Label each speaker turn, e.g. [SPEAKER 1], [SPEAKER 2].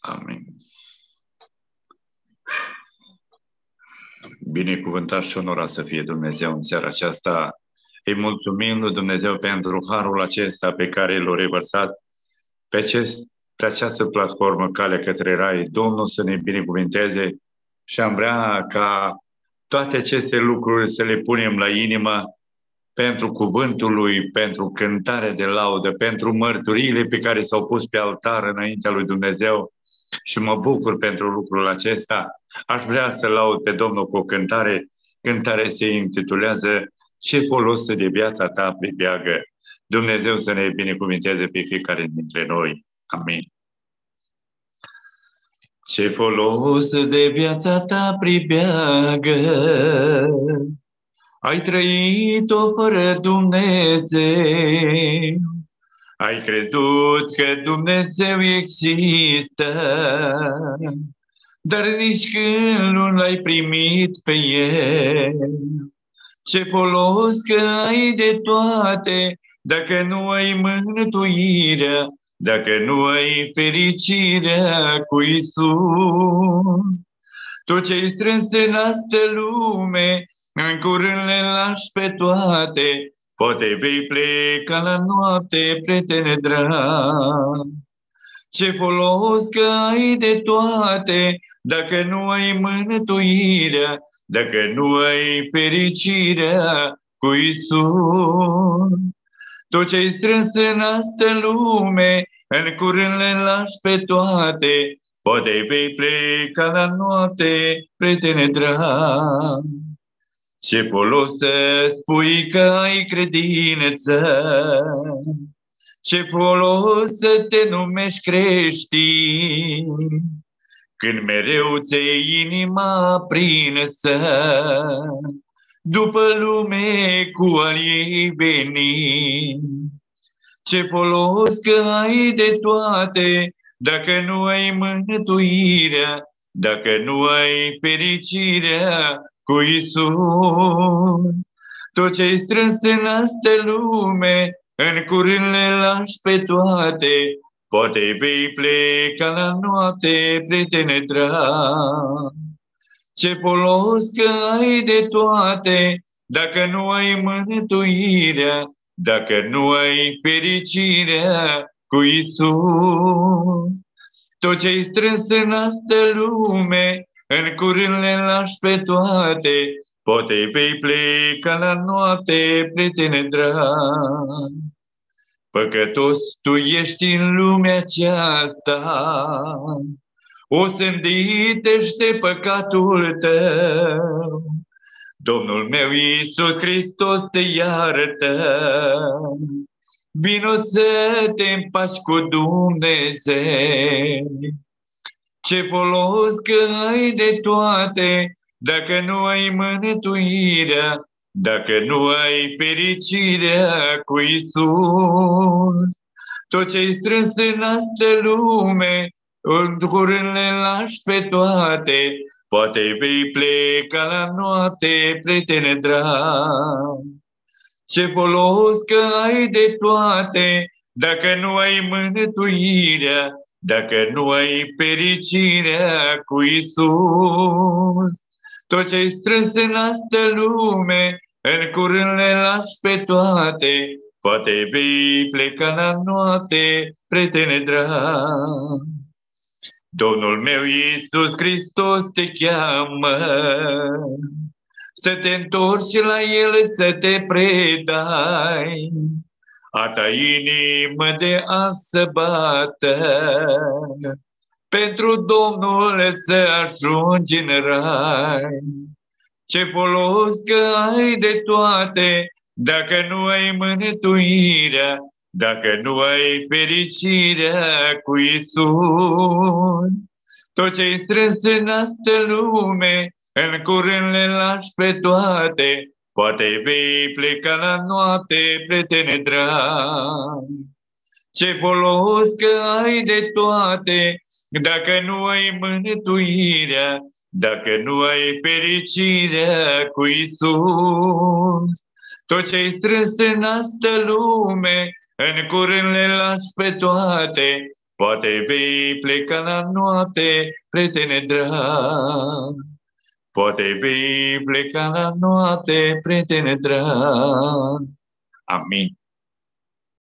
[SPEAKER 1] Amin. Binecuvântat și onorat să fie Dumnezeu în seara aceasta. Îi mulțumim lui Dumnezeu pentru harul acesta pe care l-a revărsat pe această platformă Calea către Rai. Domnul să ne binecuvânteze și am vrea ca toate aceste lucruri să le punem la inimă pentru cuvântul lui, pentru cântare de laudă, pentru mărturiile pe care s-au pus pe altar înaintea lui Dumnezeu și mă bucur pentru lucrul acesta. Aș vrea să laud pe Domnul cu o cântare. Cântarea se intitulează Ce folos de viața ta pribeagă. Dumnezeu să ne binecuvânteze pe fiecare dintre noi. Amin. Ce folos de viața ta pribeagă, ai trăit-o fără Dumnezeu, ai crezut că Dumnezeu există, dar nici când nu l-ai primit pe El. Ce folos că ai de toate, dacă nu ai mântuirea, dacă nu ai fericirea cu Iisus. Tu ce-ai strâns în astă lume, în curând le lași pe toate, poate vei pleca la noapte, prietene drag. Ce folos că ai de toate, dacă nu ai mântuirea, dacă nu ai fericirea cu Iisus. Tu ce-ai strâns în astă lume, în curând le lași pe toate, poate vei pleca la noapte, prietene drag. Ce folos să spui că ai credință, ce folos să te numești creștin, când mereu ți-e inima aprinsă după lume cu al ei veni. Ce folos că ai de toate, dacă nu ai mântuirea, dacă nu ai fericirea cu Iisus. Tot ce-ai strâns în astă lume, în curând le lași pe toate, poate vei pleca la noapte, prietene drag. Ce folos că ai de toate, dacă nu ai mântuirea, dacă nu ai fericirea cu Iisus. Tot ce-ai strâns în astă lume, în curând le lași pe toate, poate vei pleca la noapte, prietene drag. Păcătos tu ești în lumea aceasta, osânditește păcatul tău. Domnul meu Iisus Hristos te iartă, vino să te împaci cu Dumnezeu. Ce folos că ai de toate, dacă nu ai mântuirea, dacă nu ai fericirea cu Iisus. Tot ce-ai strâns în astă lume, în curând le lași pe toate, poate vei pleca la noapte, prietene drag. Ce folos că ai de toate, dacă nu ai mântuirea, dacă nu ai fericirea cu Iisus. Tot ce-ai strâns în astă lume, în curând le lași pe toate, poate vei pleca la noapte, prietene drag. Domnul meu Iisus Hristos te cheamă, să te întorci la El, să te predai, a ta inimă de azi să bată, pentru Domnul să ajungi în rai. Ce folos că ai de toate, dacă nu ai mântuirea, dacă nu ai fericirea cu Iisus. Tot ce-ai strâns în astă lume, în curând le lași pe toate, poate vei pleca la noapte, prietene drag. Ce folos că ai de toate, dacă nu ai mântuirea, dacă nu ai fericirea cu Iisus. Tot ce-ai strâns în astă lume, în curând le lași pe toate, Poate vei pleca la noapte, prietene drag. Poate vei pleca la noapte, prietene drag. Amin.